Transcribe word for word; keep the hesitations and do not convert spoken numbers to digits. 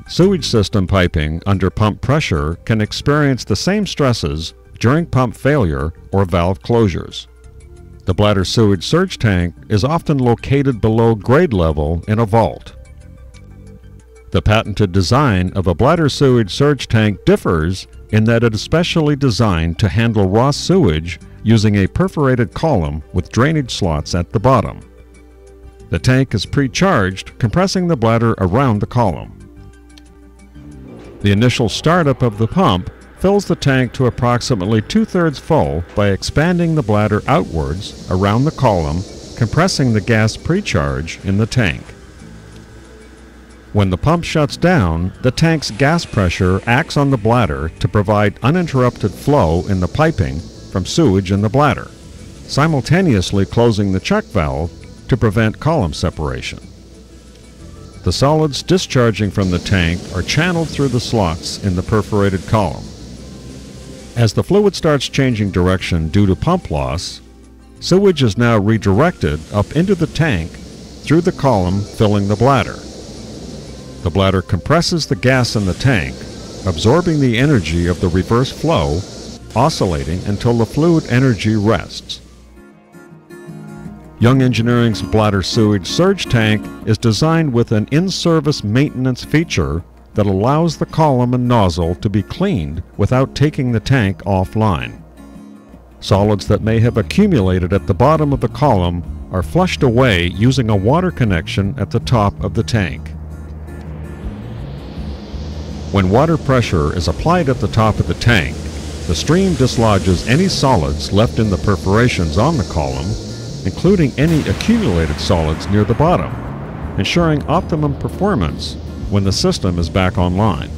Sewage system piping under pump pressure can experience the same stresses during pump failure or valve closures. The bladder sewage surge tank is often located below grade level in a vault. The patented design of a bladder sewage surge tank differs in that it is specially designed to handle raw sewage using a perforated column with drainage slots at the bottom. The tank is pre-charged, compressing the bladder around the column. The initial startup of the pump fills the tank to approximately two-thirds full by expanding the bladder outwards around the column, compressing the gas pre-charge in the tank. When the pump shuts down, the tank's gas pressure acts on the bladder to provide uninterrupted flow in the piping from sewage in the bladder, simultaneously closing the check valve to prevent column separation. The solids discharging from the tank are channeled through the slots in the perforated column. As the fluid starts changing direction due to pump loss, sewage is now redirected up into the tank through the column filling the bladder. The bladder compresses the gas in the tank, absorbing the energy of the reverse flow, oscillating until the fluid energy rests. Young Engineering's bladder sewage surge tank is designed with an in-service maintenance feature that allows the column and nozzle to be cleaned without taking the tank offline. Solids that may have accumulated at the bottom of the column are flushed away using a water connection at the top of the tank. When water pressure is applied at the top of the tank, the stream dislodges any solids left in the perforations on the column, including any accumulated solids near the bottom, ensuring optimum performance when the system is back online.